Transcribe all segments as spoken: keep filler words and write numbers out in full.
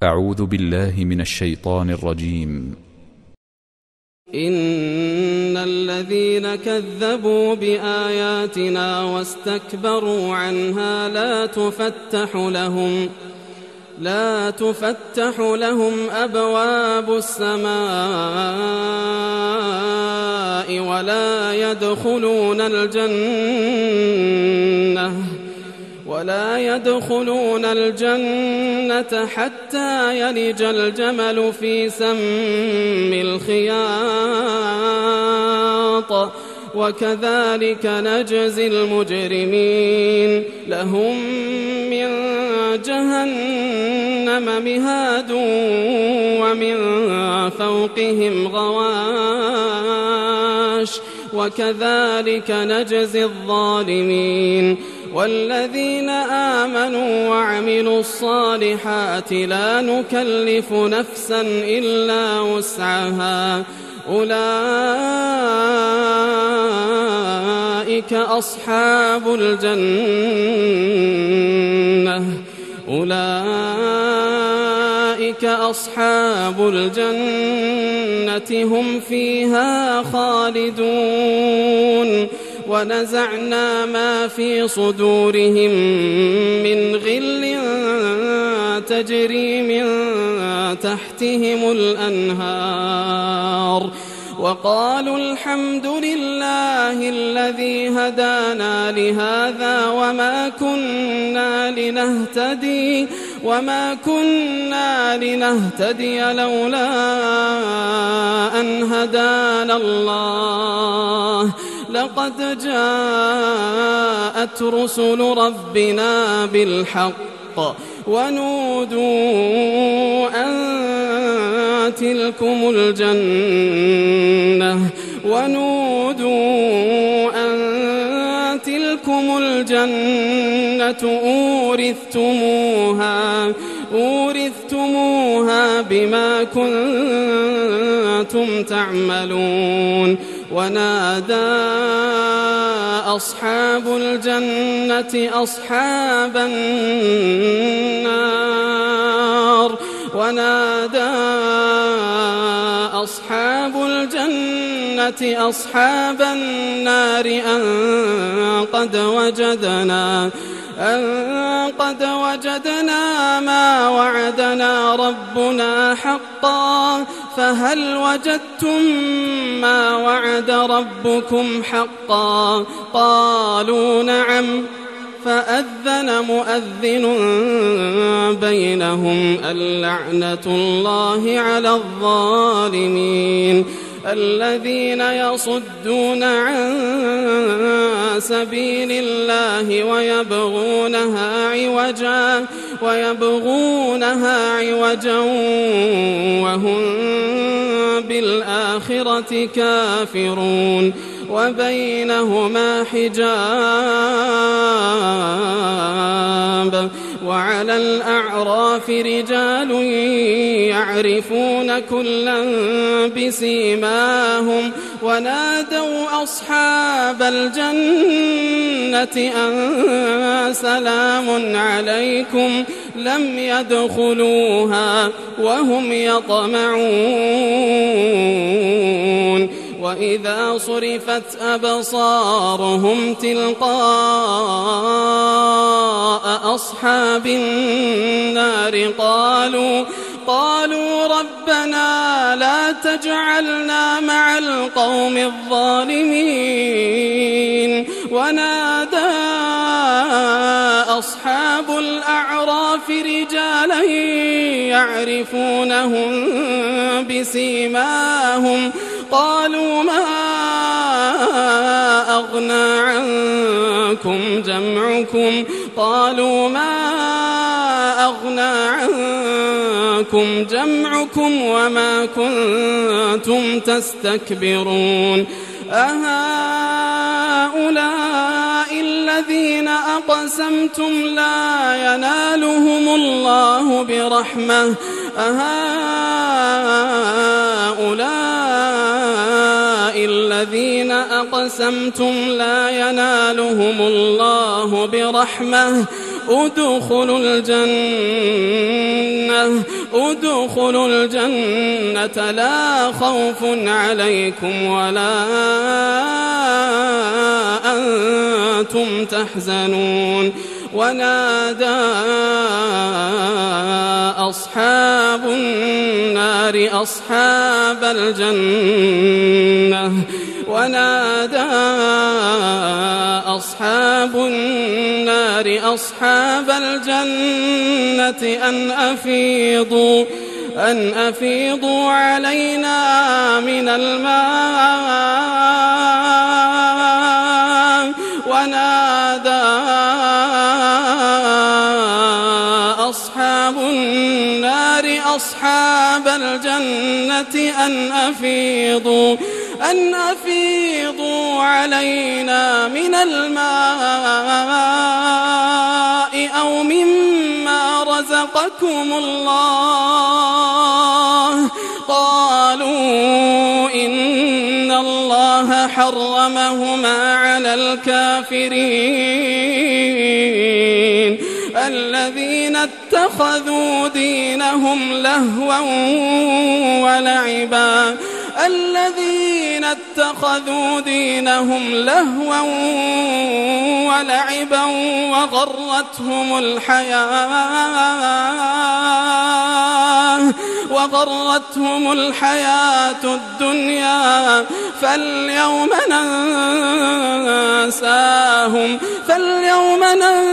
أعوذ بالله من الشيطان الرجيم. إن الذين كذبوا بآياتنا واستكبروا عنها لا تفتح لهم لا تفتح لهم أبواب السماء ولا يدخلون الجنة ولا يدخلون الجنة حتى يلج الجمل في سم الخياط وكذلك نجزي المجرمين. لهم من جهنم مهاد ومن فوقهم غواش وكذلك نجزي الظالمين. والذين آمنوا وعملوا الصالحات لا نكلف نفسا إلا وسعها أولئك أصحاب الجنة أولئك أصحاب الجنة هم فيها خالدون. ونزعنا ما في صدورهم من غل تجري من تحتهم الأنهار وقالوا الحمد لله الذي هدانا لهذا وما كنا لنهتدي وما كنا لنهتدي لولا أن هدانا الله لقد جاءت رسل ربنا بالحق ونودوا أن تلكم الجنة ونودوا أن تلكم الجنة أورثتموها أورثتموها بما كنتم تعملون. ونادى أصحاب الجنة أصحاب النار ونادى أصحاب الجنة أصحاب النار أن قد وجدنا أن قد وجدنا ما وعدنا ربنا حقا فهل وجدتم ما وعد ربكم حقا قالوا نعم فأذن مؤذن بينهم اللعنة الله على الظالمين. الذين يصدون عن سبيل الله ويبغونها عوجا ويبغونها عوجا وهم بالآخرة كافرون وبينهما حجاب. وعلى الأعراف رجال يعرفون كلا بسيماهم ونادوا أصحاب الجنة أن سلام عليكم لم يدخلوها وهم يطمعون. وإذا صرفت أبصارهم تلقاء أصحاب النار قالوا قالوا ربنا لا تجعلنا مع القوم الظالمين. ونادى أصحاب الأعراف رجالا يعرفونهم بسيماهم قالوا ما أغنى عنكم جمعكم قالوا ما أغنى عنكم جمعكم وما كنتم تستكبرون. أهؤلاء الذين أقسمتم لا ينالهم الله برحمة أهؤلاء الذين أقسمتم لا ينالهم الله برحمة ادخلوا الجنة ادخلوا الجنة لا خوف عليكم ولا أنتم تحزنون. ونادى أصحاب النار أصحاب الجنة ونادى أصحاب النار أصحاب الجنة أن أفيضوا أن أفيضوا علينا من الماء. ونادى أصحاب النار أصحاب الجنة أن أفيضوا أن أفيضوا علينا من الماء أو مما رزقكم الله. قالوا إن الله حرمهما على الكافرين الذين اتخذوا دينهم لهوا ولعبا الذين اتخذوا دينهم لهوا ولعبا وغرتهم الحياة وغرتهم الحياة الدنيا فاليوم ننساهم فاليوم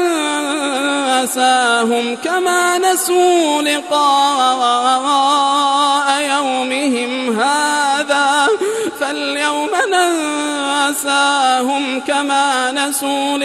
ننساهم كما نسوا لقاء يومهم هذا فاليوم ننساهم كما نسوا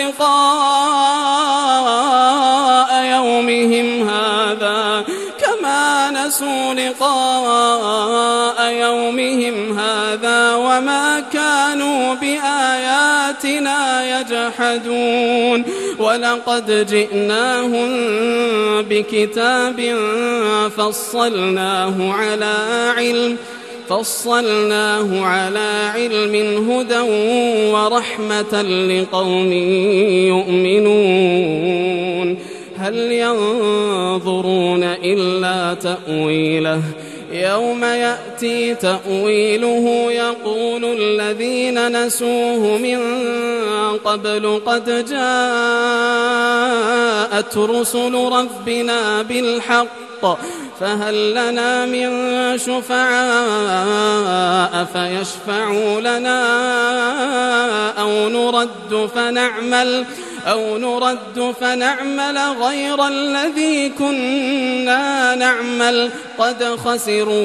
لقاء يومهم هذا كما نسوا لقاء يومهم هذا وما كانوا بآياتنا يجحدون. ولقد جئناهم بكتاب فصلناه على علم فصلناه على علم هدى ورحمة لقوم يؤمنون. هل ينظرون إلا تأويله يوم يأتي تأويله يقول الذين نسوه من قبل قد جاءت رسل ربنا بالحق فهل لنا من شفعاء فيشفعوا لنا أو نرد فنعمل أو نرد فنعمل غير الذي كنا نعمل قد خسروا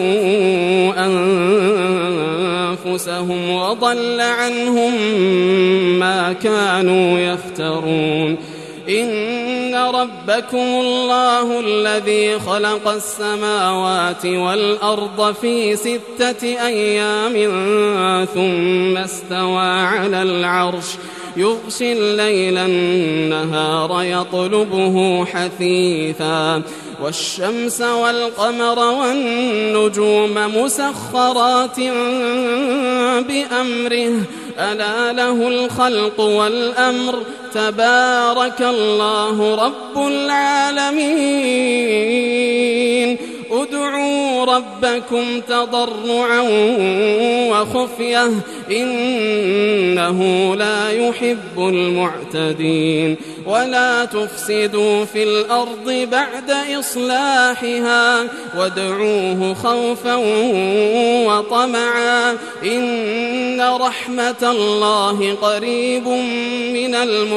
أنفسهم وضل عنهم ما كانوا يفترون. إن ربكم الله الذي خلق السماوات والأرض في ستة أيام ثم استوى على العرش يغشي الليل النهار يطلبه حثيثا والشمس والقمر والنجوم مسخرات بأمره ألا له الخلق والأمر تبارك الله رب العالمين. ادعوا ربكم تضرعا وخفية إنه لا يحب المعتدين. ولا تفسدوا في الأرض بعد إصلاحها وادعوه خوفا وطمعا إن رحمة الله قريب من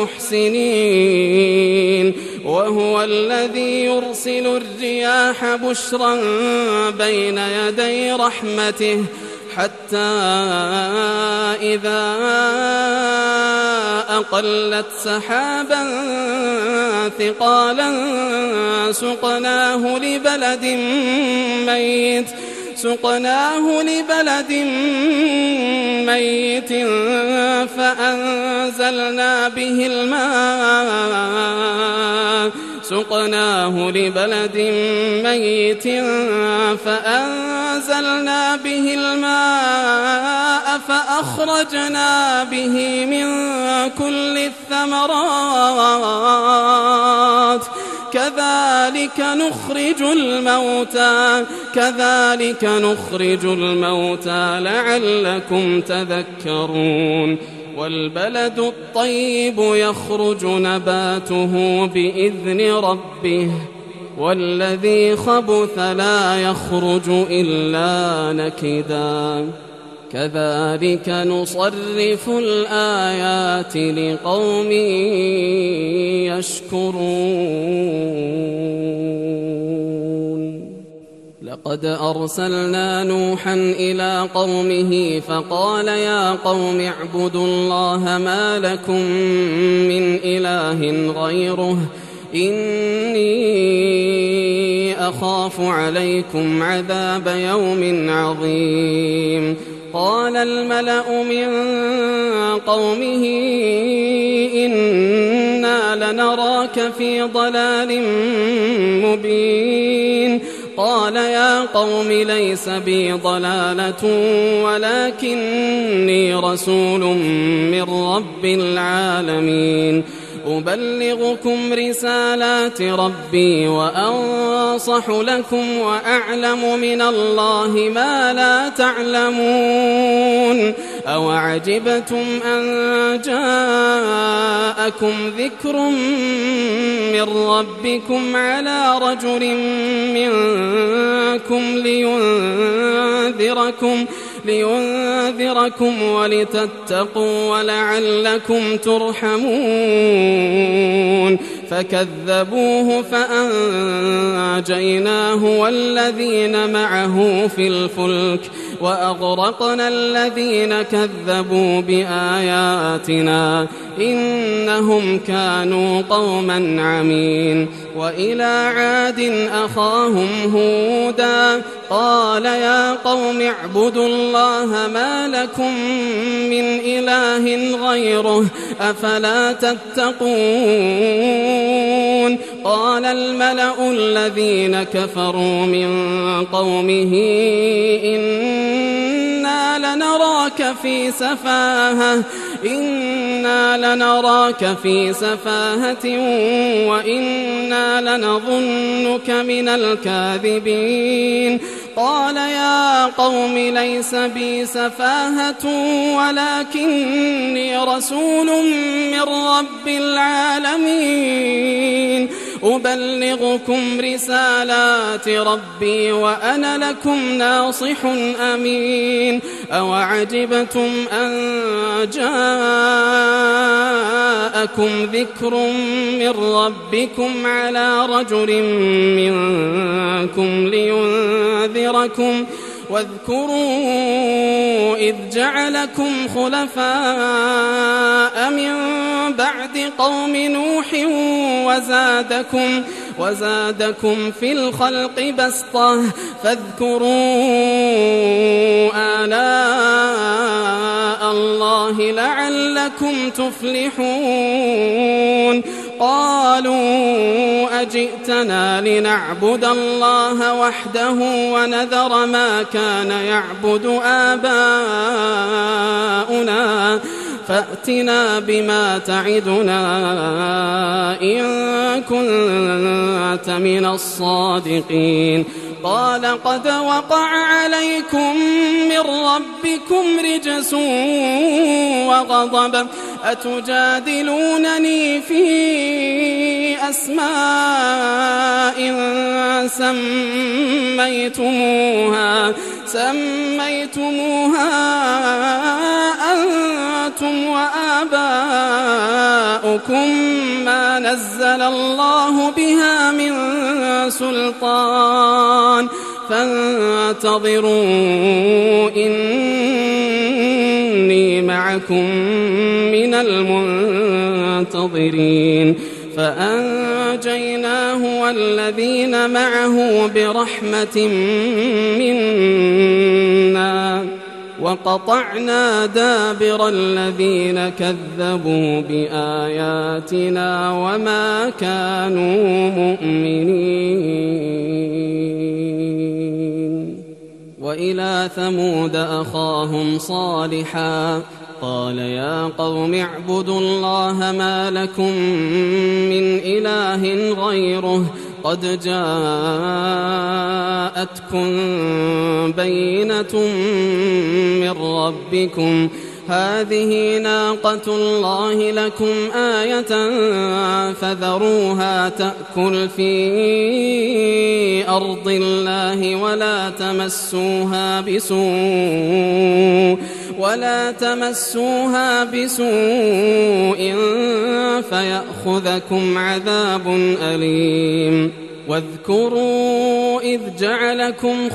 المحسنين. وهو الذي يرسل الرياح بشرا بين يدي رحمته حتى إذا أقلت سحابا ثقالا سقناه لبلد ميت سقناه لبلد ميت فأنزلنا به الماء سقناه لبلد ميت فأنزلنا به الماء فأخرجنا به من كل الثمرات كذلك نخرج الموتى كذلك نخرج الموتى لعلكم تذكرون والبلد الطيب يخرج نباته بإذن ربه والذي خبث لا يخرج إلا نكدا كذلك نصرف الآيات لقوم يشكرون لقد أرسلنا نوحا إلى قومه فقال يا قوم اعبدوا الله ما لكم من إله غيره إني أخاف عليكم عذاب يوم عظيم قال الملأ من قومه إنا لنراك في ضلال مبين قال يا قوم ليس بي ضلالة ولكني رسول من رب العالمين أبلغكم رسالات ربي وأنصح لكم وأعلم من الله ما لا تعلمون أوعجبتم أن جاءكم ذكر من ربكم على رجل منكم لينذركم لينذركم ولتتقوا ولعلكم ترحمون فكذبوه فأنجيناه والذين معه في الفلك وأغرقنا الذين كذبوا بآياتنا إنهم كانوا قوما عمين وإلى عاد أخاهم هودا قال يا قوم اعبدوا الله ما لكم من إله غيره أفلا تتقون قال الملأ الذين كفروا من قومه إنا لنراك في سفاهة إنا لنراك في سفاهة وإنا لنظنك من الكاذبين قال يا قوم ليس بي سفاهة ولكني رسول من رب العالمين أبلغكم رسالات ربي وأنا لكم ناصح أمين أوعجبتم أن جاءكم ذكر من ربكم على رجل منكم لينذركم واذكروا إذ جعلكم خلفاء من بعد قوم نوح وزادكم, وزادكم في الخلق بسطة فاذكروا آلاء الله لعلكم تفلحون قالوا أجئتنا لنعبد الله وحده ونذر ما كان يعبد آباؤنا فأتنا بما تعدنا إن كنت من الصادقين قال قد وقع عليكم من ربكم رجس وغضب أتجادلونني في أسماء سميتموها سميتموها أنتم وآباؤكم ما نزل الله بها من سلطان فانتظروا إني معكم من المنتظرين فأنجيناه والذين معه برحمة منا وقطعنا دابر الذين كذبوا بآياتنا وما كانوا مؤمنين. وإلى ثمود أخاهم صالحا قال يا قوم اعبدوا الله ما لكم من إله غيره قد جاءتكم بينة من ربكم هذه ناقة الله لكم آية فذروها تأكل في أرض الله ولا تمسوها بسوء ولا تمسوها بسوء فيأخذكم عذاب أليم. واذكروا إذ جعلكم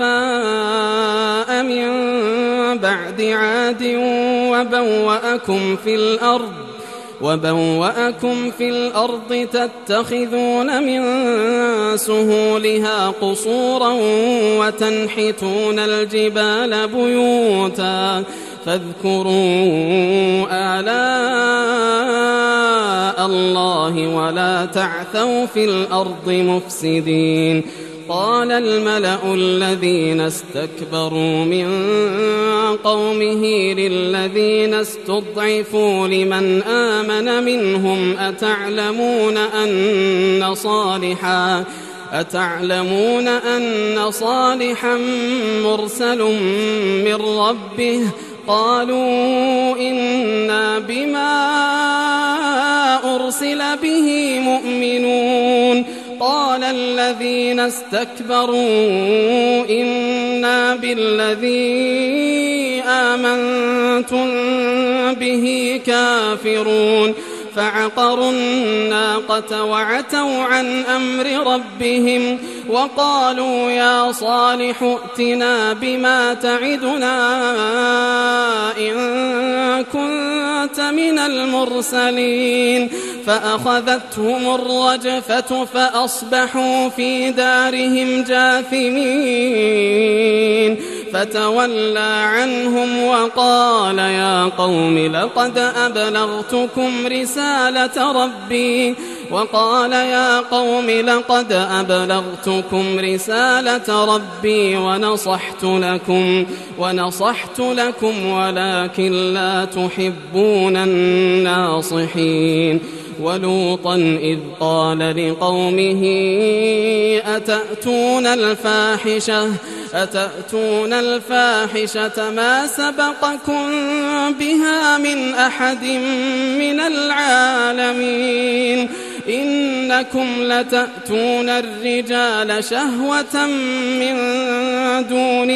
خلفاء من بعد عاد وبوأكم في الأرض وبوأكم في الأرض تتخذون من سهولها قصورا وتنحتون الجبال بيوتا فاذكروا آلاء الله ولا تعثوا في الأرض مفسدين. قال الملأ الذين استكبروا من قومه للذين استضعفوا لمن آمن منهم أتعلمون أن صالحا أتعلمون أن صالحا مرسل من ربه قالوا إنا بما أرسل به مؤمنون. قال الذين استكبروا إنا بالذي آمنتم به كافرون فعقروا الناقة وعتوا عن أمر ربهم وقالوا يا صالح ائتنا بما تعدنا إن كنت من المرسلين. فأخذتهم الرجفة فأصبحوا في دارهم جاثمين. فتولى عنهم وقال يا قوم لقد أبلغتكم رسالة ربي وقال يا قوم لقد أبلغتكم رسالة ربي ونصحت لكم ونصحت لكم ولكن لا تحبون الناصحين. ولوطا إذ قال لقومه أتأتون الفاحشة أتأتون الفاحشة ما سبقكم بها من أحد من العالمين إنكم لتأتون الرجال شهوة من دون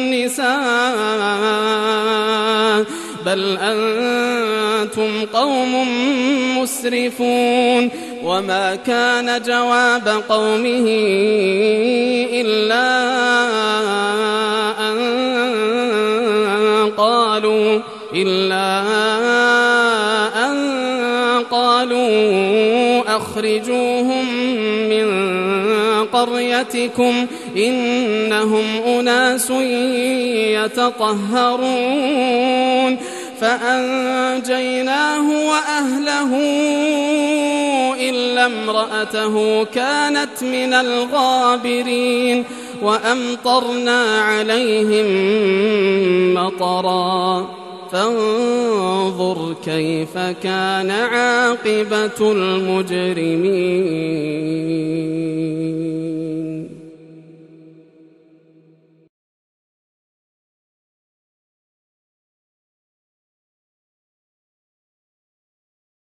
النساء بل أنتم قوم مسرفون. وما كان جواب قومه إلا أن قالوا إلا أن قالوا أخرجوهم من قريتكم إنهم أناس يتطهرون. فأنجيناه وأهله إلا امرأته كانت من الغابرين وأمطرنا عليهم مطرا فانظر كيف كان عاقبة المجرمين.